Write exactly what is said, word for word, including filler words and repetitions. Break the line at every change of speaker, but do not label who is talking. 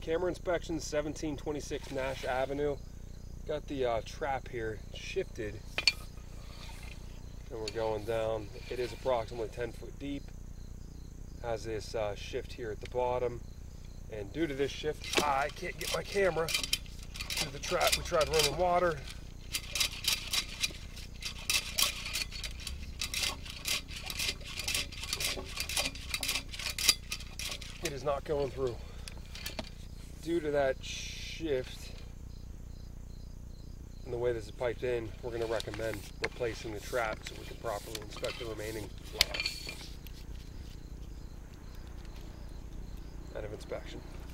Camera inspection, seventeen twenty-six Nash Avenue. Got the uh, trap here shifted, and we're going down. It is approximately ten foot deep. Has this uh, shift here at the bottom, and due to this shift, I can't get my camera to the trap. We tried running water. It is not going through. Due to that shift and the way this is piped in, we're going to recommend replacing the trap so we can properly inspect the remaining lots out of inspection.